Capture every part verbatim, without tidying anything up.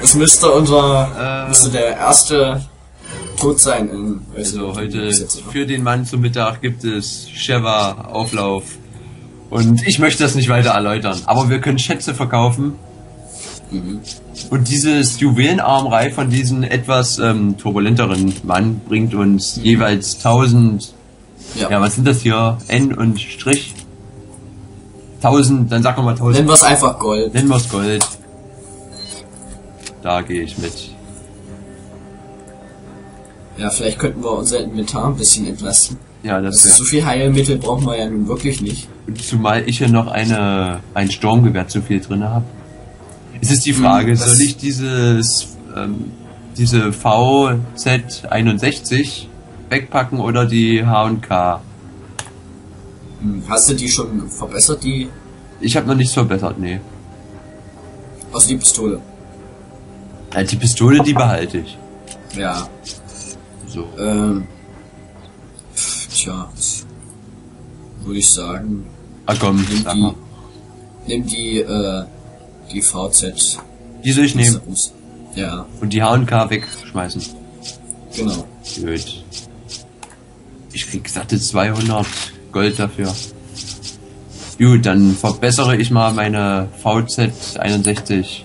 Es müsste unser, äh, müsste der erste Tod sein in, also heute für den Mann zum Mittag gibt es Sheva Auflauf. Und ich möchte das nicht weiter erläutern, aber wir können Schätze verkaufen. Mhm. Und dieses Juwelenarmreih von diesem etwas ähm, turbulenteren Mann bringt uns mhm. jeweils tausend. Ja. ja, was sind das hier? N und Strich. tausend, dann sagen wir mal tausend. Nennen wir es einfach Gold. Nennen wir es Gold. Da gehe ich mit. Ja, vielleicht könnten wir unser Inventar ein bisschen entlasten. Ja, das ist so viel Heilmittel brauchen wir ja nun wirklich nicht. Zumal ich ja noch eine ein Sturmgewehr zu viel drin habe. Es ist die Frage, hm, soll ich dieses ähm, diese V Z einundsechzig wegpacken oder die H und K? Hm, hast du die schon verbessert, die? Ich habe noch nichts verbessert, nee. Also die Pistole. Ja, die Pistole, die behalte ich. Ja. So. Ähm. Tja, würde ich sagen. Ah komm, nimm sag die, mal. Nimm die, äh, die V Z. Die soll ich nehmen? Ja. Und die H und K wegschmeißen. Genau. Gut. Ich krieg satte zweihundert Gold dafür. Gut, dann verbessere ich mal meine V Z einundsechzig.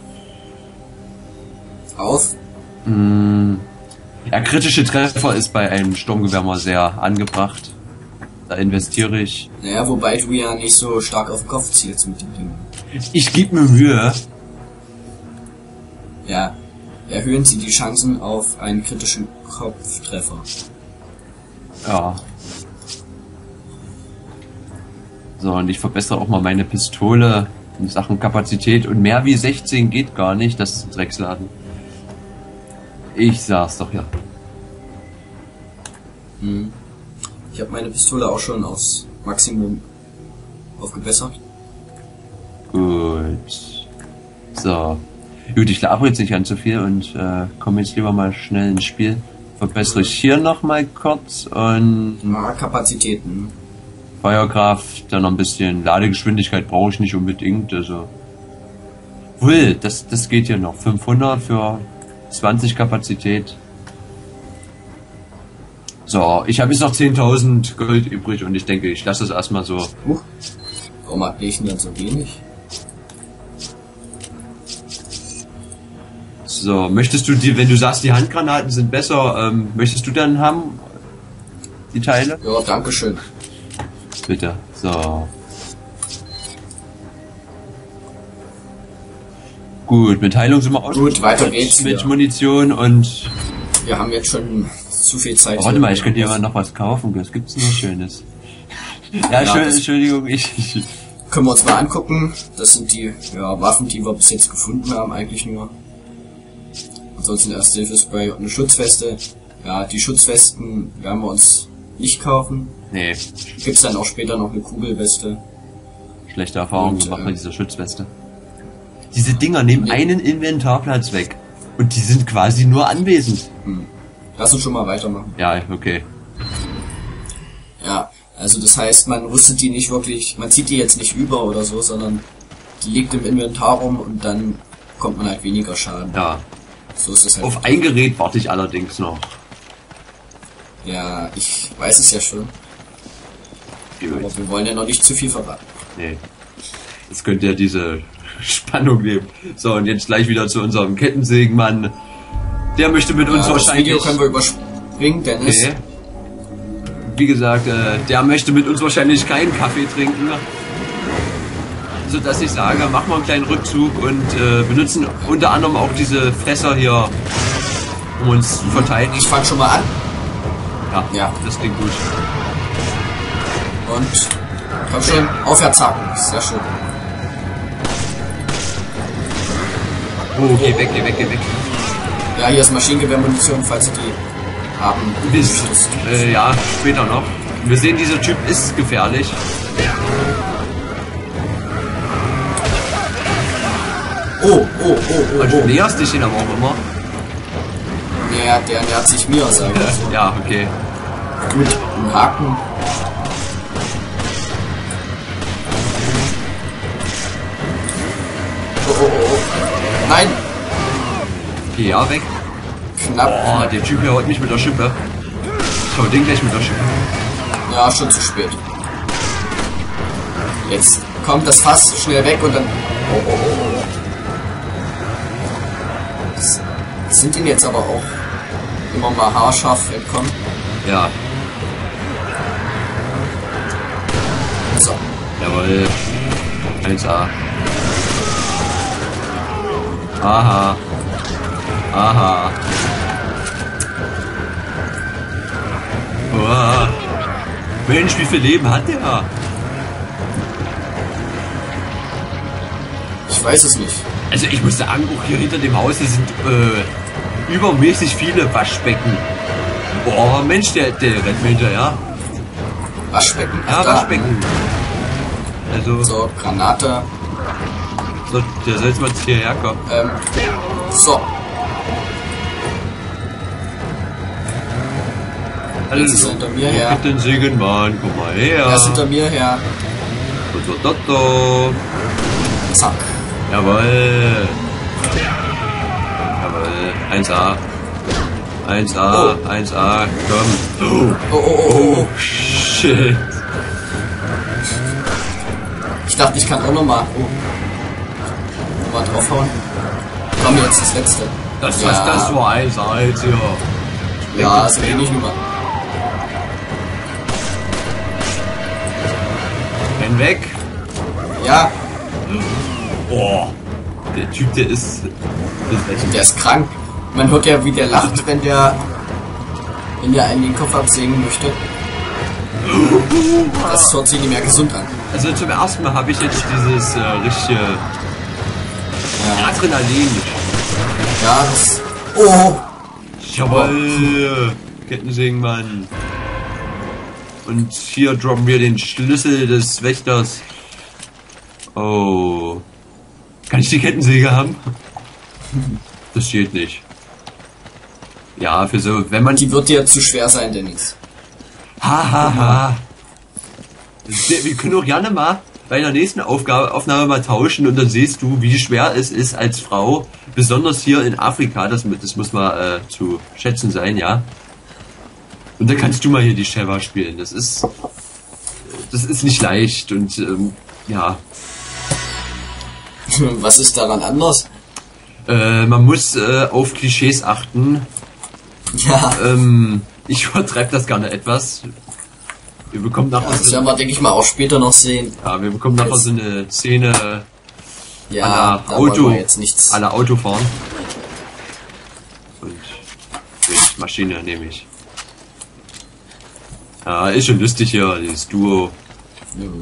Auf? Mmh. Ja, kritische Treffer ist bei einem Sturmgewehr mal sehr angebracht. Da investiere ich. Naja, wobei du ja nicht so stark auf den Kopf zielst mit dem Ding. Ich gebe mir Mühe. Ja, erhöhen Sie die Chancen auf einen kritischen Kopftreffer. Ja. So, und ich verbessere auch mal meine Pistole in Sachen Kapazität. Und mehr wie sechzehn geht gar nicht, das ist ein Drecksladen. Ich sag's doch ja. Hm. Ich habe meine Pistole auch schon aufs Maximum aufgebessert. Gut. So. Gut, ich labere jetzt nicht an zu viel und äh, komme jetzt lieber mal schnell ins Spiel. Verbessere ich hier nochmal kurz und... Ja, Kapazitäten. Feuerkraft, dann noch ein bisschen Ladegeschwindigkeit brauche ich nicht unbedingt, also... Wohl, das, das geht hier noch. fünfhundert für zwanzig Kapazität. So, ich habe jetzt noch zehntausend Gold übrig und ich denke, ich lasse es erstmal so. Uh, warum hab ich denn dann so wenig? So, möchtest du die, wenn du sagst, die Handgranaten sind besser, ähm, möchtest du dann haben? Die Teile? Ja, danke schön. Bitte, so. Gut, mit Heilung sind wir aus. Gut, weiter geht's. Mit ja. Munition und... Wir haben jetzt schon zu viel Zeit. Oh, warte mal, ich könnte hier mal noch was kaufen. Was gibt's denn noch Schönes? Ja, ja schön, Entschuldigung, ich... Können wir uns mal angucken. Das sind die ja, Waffen, die wir bis jetzt gefunden haben, eigentlich nur. Ansonsten Erste-Hilfe-Spray und eine Schutzweste. Ja, die Schutzwesten werden wir uns nicht kaufen. Nee. Gibt's dann auch später noch eine Kugelweste. Schlechte Erfahrungen gemacht mit dieser Schutzweste. Diese Dinger nehmen nee. einen Inventarplatz weg. Und die sind quasi nur anwesend. Hm. Lass uns schon mal weitermachen. Ja, okay. Ja, also das heißt, man rüstet die nicht wirklich, man zieht die jetzt nicht über oder so, sondern die liegt im Inventar rum und dann kommt man halt weniger Schaden. Ja. So ist es halt. Auf ein Gerät warte ich allerdings noch. Ja, ich weiß es ja schon. Gut. Aber wir wollen ja noch nicht zu viel verraten. Nee. Es könnte ja diese Spannung nehmen. So, und jetzt gleich wieder zu unserem Kettensägenmann. Der möchte mit ja, uns das wahrscheinlich... Das Video können wir überspringen, Dennis. Okay. Wie gesagt, äh, der möchte mit uns wahrscheinlich keinen Kaffee trinken. So dass ich sage, machen wir einen kleinen Rückzug und äh, benutzen unter anderem auch diese Fässer hier, um uns zu verteidigen. Ich fang schon mal an. Ja, ja. Das klingt gut. Und komm schon, aufwärts haken. Sehr schön. Oh, geh weg, geh weg, geh weg. Ja, hier ist Maschinengewehrmunition, falls Sie die haben. Bis, äh, ja, später noch. Wir sehen, dieser Typ ist gefährlich. Oh, oh, oh, oh. Und du oh. näherst dich ihn aber auch immer. Ja, der nähert sich mir, sag ich. Ja, ja, okay. Gut, ein Haken. Oh, oh, oh. Nein! Okay, ja, weg. Knapp. Oh, der Typ hier haut mich mit der Schippe. Ich hau den gleich mit der Schippe. Ja, schon zu spät. Jetzt kommt das Fass schnell weg und dann... Oh, oh, oh. Das sind ihnen jetzt aber auch immer mal haarscharf entkommen. Ja. So. Jawohl. eins A. Aha. Aha. Uah. Mensch, wie viel Leben hat der? Ich weiß es nicht. Also ich muss sagen, auch hier hinter dem Haus sind äh, übermäßig viele Waschbecken. Boah, Mensch, der, der rennt mir hinterher. Waschbecken? Ja, da. Waschbecken. Also. So, Granate. So, der soll jetzt mal hierher kommen. Ähm, so. Also, Jetzt ist er hinter mir her. Mit den Sägenmann, komm mal her. Er ist hinter mir her. So, so, so. Zack. Jawohl. Jawohl. eins A. eins A. Oh. eins A. Komm. Oh, oh, oh, oh. Oh, shit. Ich dachte, ich kann auch nochmal. Oh. Nochmal draufhauen. Komm, jetzt das letzte. Das, ja. das, das war eins A jetzt hier. Ja, das bin ich Nummer. Renn weg. Ja, Oh. Der Typ, der ist. ist echt der ist krank. Man hört ja, wie der lacht, wenn der wenn der einen den Kopf absägen möchte. Das hört sich nicht mehr gesund an. Also zum ersten Mal habe ich jetzt dieses äh, richtige Ja, Adrenalin. ja das. Oh! Jawohl, Kettensägenmann. Und hier droppen wir den Schlüssel des Wächters. Oh. Kann ich die Kettensäge haben? Das geht nicht. Ja, für so, wenn man... Die wird dir zu schwer sein, Dennis. Hahaha. Ha, ha. Wir können auch gerne mal bei der nächsten Aufgabe, Aufnahme mal tauschen und dann siehst du, wie schwer es ist als Frau, besonders hier in Afrika, das, das muss mal äh, zu schätzen sein, ja. Und dann kannst du mal hier die Sheva spielen. Das ist, das ist nicht leicht und ähm, ja. Was ist daran anders? Äh, man muss äh, auf Klischees achten. Ja. Ähm, ich übertreibe das gerne etwas. Wir bekommen nachher. Das werden wir, denke ich mal, auch später noch sehen. Ja, wir bekommen nachher so eine Szene. Ja, à la da Auto, wollen wir jetzt nichts. à la Autofahren. Und die Maschine nehme ich. Ja, ist schon lustig hier, dieses Duo. Mhm.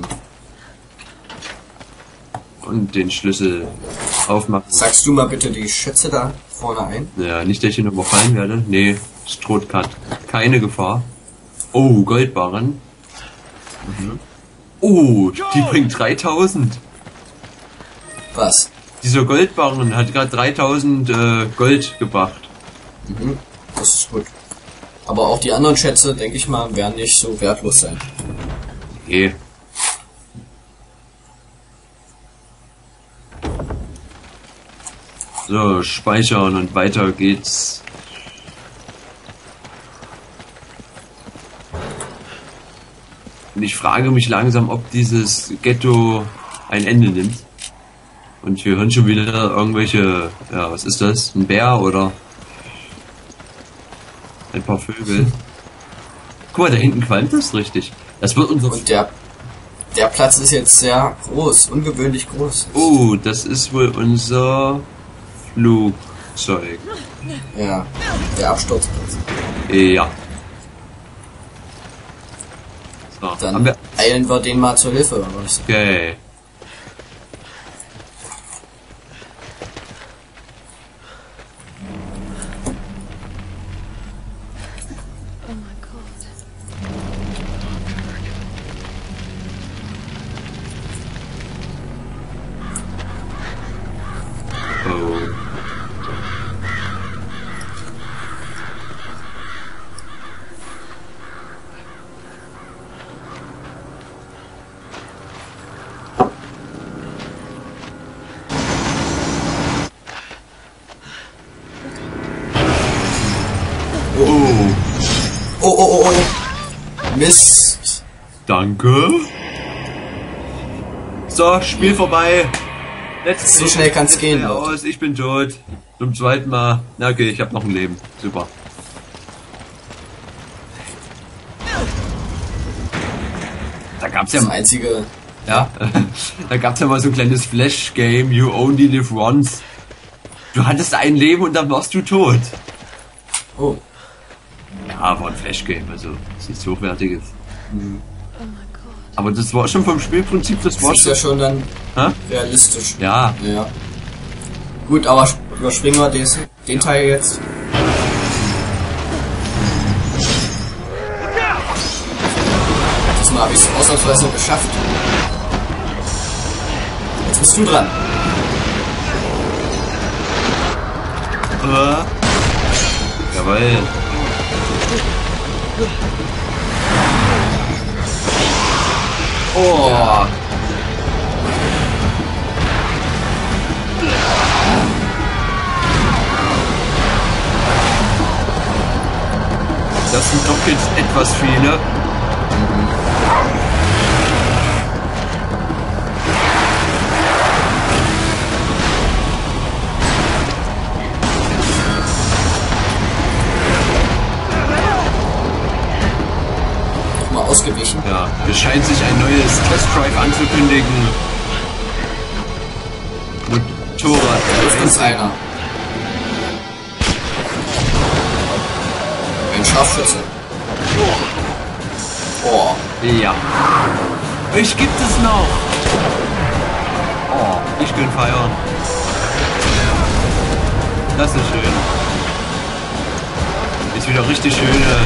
Und den Schlüssel aufmachen. Sagst du mal bitte die Schätze da vorne ein? Ja, nicht, dass ich hier noch überfallen werde. Nee, es droht gerade keine Gefahr. Oh, Goldbarren. Mhm. Oh, die bringt dreitausend. Was? Dieser Goldbarren hat gerade dreitausend äh, Gold gebracht. Mhm. Das ist gut. Aber auch die anderen Schätze, denke ich mal, werden nicht so wertlos sein. Okay. So, speichern und weiter geht's. Und ich frage mich langsam, ob dieses Ghetto ein Ende nimmt. Und wir hören schon wieder irgendwelche, ja, was ist das? Ein Bär oder ein paar Vögel. Guck mal, da hinten qualmt das richtig. Das wird unser... Und der, der Platz ist jetzt sehr groß, ungewöhnlich groß. Oh, das ist wohl unser Flugzeug. Ja, der Absturzplatz. Ja. So, Dann haben wir... eilen wir denen mal zur Hilfe, oder was? Okay. oh, oh. Mist. Danke. So, Spiel vorbei. Letztes so schnell kann's gehen. Aus. Ich bin tot. Zum zweiten Mal. Na okay, ich habe noch ein Leben. Super. Da gab's ja das einzige. Ja, da gab's ja mal so ein kleines Flash-Game. You only live once. Du hattest ein Leben und dann warst du tot. Oh. Ja, war ein Flash-Game, also ist nichts Hochwertiges. Mhm. Aber das war schon vom Spielprinzip, das, das war ist ja schon dann Hä? realistisch. Ja. ja. Gut, aber überspringen wir des, den Teil jetzt. Diesmal habe ich es ausnahmsweise geschafft. Jetzt bist du dran. Uh. Jawohl. Oh. Ja. Das sind doch jetzt etwas viele. Mal ausgewichen. Ja, es scheint sich ein neues Test Drive anzukündigen. Motorrad. Da hilft uns einer. Ein Scharfschütze. Oh. Ja. Ich gibt es noch. Oh, ich bin feiern. Das ist schön. Ist wieder richtig schöne,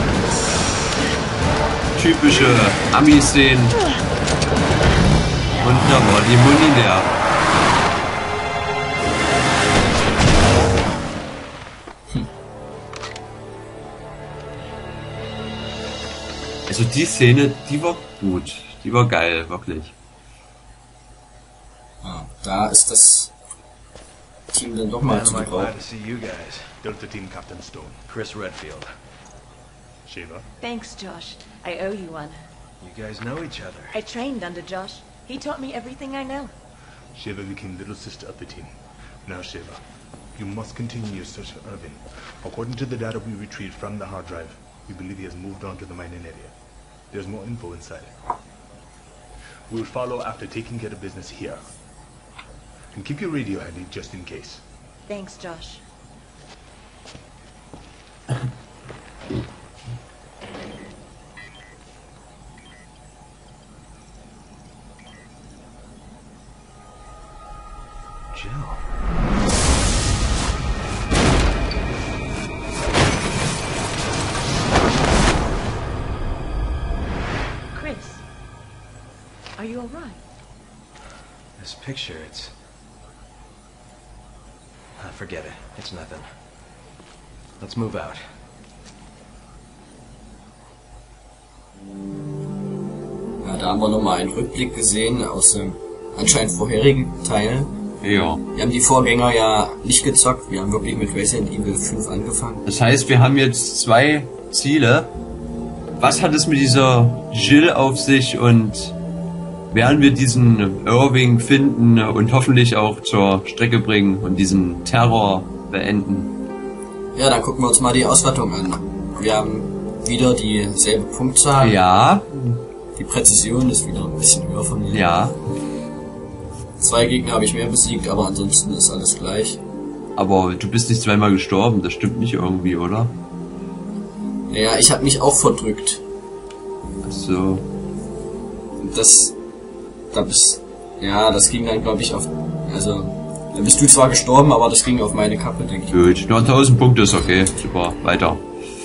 typische Ami-Szenen. Und da war die Muni leer. Also die Szene, die war gut. Die war geil, wirklich. Ah, da ist das Team dann doch mal zu gebrauchen. Delta Team Captain Stone, Chris Redfield. Shiva. Thanks, Josh. I owe you one. You guys know each other. I trained under Josh. He taught me everything I know. Shiva became little sister of the team. Now, Shiva, you must continue your search for Irvin. According to the data we retrieved from the hard drive, we believe he has moved on to the mining area. There's more info inside. We will follow after taking care of business here. And keep your radio handy just in case. Thanks, Josh. Jill. Chris, are you all right? This picture, it's... Ah, forget it. It's nothing. Let's move out. Ja, da haben wir nochmal einen Rückblick gesehen aus dem anscheinend vorherigen Teil. Ja. Wir haben die Vorgänger ja nicht gezockt, wir haben wirklich mit Resident Evil fünf angefangen. Das heißt, wir haben jetzt zwei Ziele. Was hat es mit dieser Jill auf sich und werden wir diesen Irving finden und hoffentlich auch zur Strecke bringen und diesen Terror beenden? Ja, dann gucken wir uns mal die Auswertung an. Wir haben wieder dieselbe Punktzahl. Ja. Die Präzision ist wieder ein bisschen höher von mir. Ja. Zwei Gegner habe ich mehr besiegt, aber ansonsten ist alles gleich. Aber du bist nicht zweimal gestorben, das stimmt nicht irgendwie, oder? Ja, ich habe mich auch verdrückt. Ach so. Das, da bist, ja, das ging dann, glaube ich, auf, also, da bist du zwar gestorben, aber das ging auf meine Kappe, denke ich. Gut, nur tausend Punkte ist okay, super, weiter.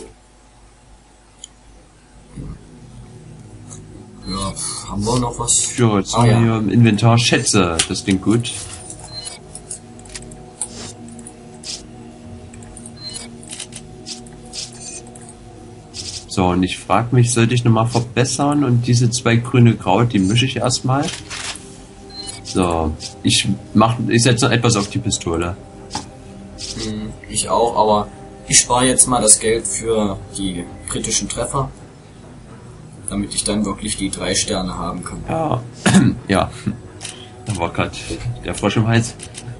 Ja, haben wir noch was? Ja, jetzt ah, haben wir ja. hier im Inventar Schätze, das klingt gut. So, und ich frage mich, sollte ich nochmal verbessern und diese zwei grüne Kraut, die mische ich erstmal. So, ich mach, ich setze noch etwas auf die Pistole. Hm, ich auch, aber Ich spare jetzt mal das Geld für die kritischen Treffer, damit ich dann wirklich die drei Sterne haben kann. Ja, ja. Da war gerade der Frosch im Hals.